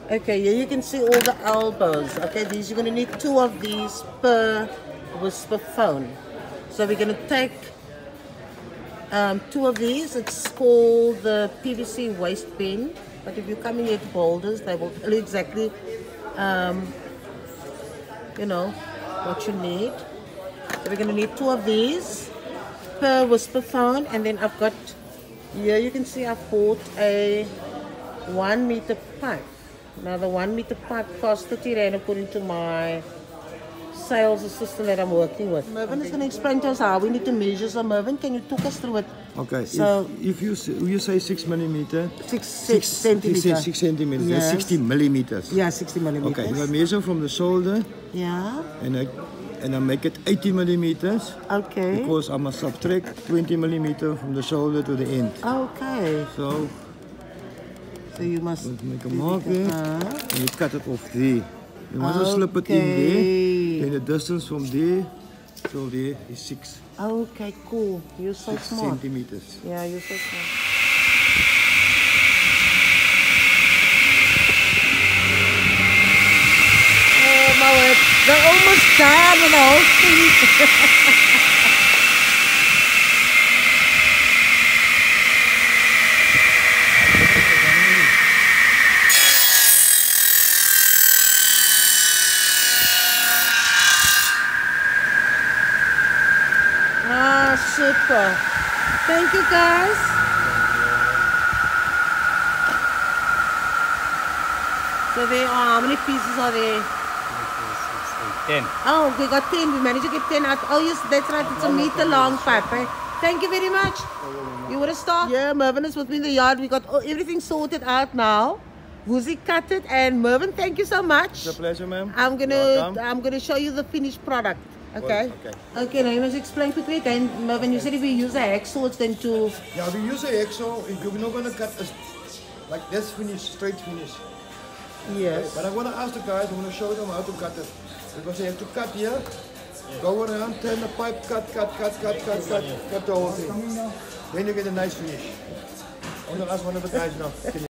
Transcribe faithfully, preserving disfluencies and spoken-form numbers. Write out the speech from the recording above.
Okay, here you can see all the elbows. Okay, these you're gonna need two of these per whisper phone. So we're gonna take um, two of these. It's called the P V C waist bin. But if you come in with boulders, they will tell you exactly, um, you know, what you need. So we're gonna need two of these per whisper phone, and then I've got here you can see I've bought a one meter pipe. Now the one meter pipe costs thirty rand according to my sales assistant that I'm working with. Mervin is going to explain to us how we need to measure. So Mervin, can you talk us through it? Okay, so if, if you s- you say six millimeter, six, six centimeters. You say six centimeters, Yes. that's sixty millimeters. Yeah, sixty millimeters. Okay, if I measure from the shoulder, yeah, and I and I make it eighty millimeters. Okay. Because I must subtract twenty millimeter from the shoulder to the end. Okay. So. So you must make a mark there, uh, and you cut it off there. You must okay. slip it in there. Then the distance from there till there is six. Okay, cool. You're so six smart. Centimeters. Yeah, you're so smart. Oh my word! They're almost done with the whole thing. Super. Thank you, guys. So there are, how many pieces are there? ten. Oh, we got ten. We managed to get ten out. Oh, yes, that's right. It's a meter long pipe. Eh? Thank you very much. You want to start? Yeah, Mervin is with me in the yard. We got everything sorted out now. Woozy cut it, and Mervin, thank you so much. It's a pleasure, ma'am. I'm gonna, I'm gonna show you the finished product. Okay. Okay. Okay, now you must explain quickly again, Mervin. You said if we use a hacksaw, it's going to. Yeah, we use a hacksaw. You're not going to cut a, like this finish, straight finish. Yes. Okay, but I'm going to ask the guys, I'm going to show them how to cut it. Because they have to cut here, go around, turn the pipe, cut, cut, cut, cut, cut, cut, cut the whole thing. Then you get a nice finish. I'm going to ask one of the guys now.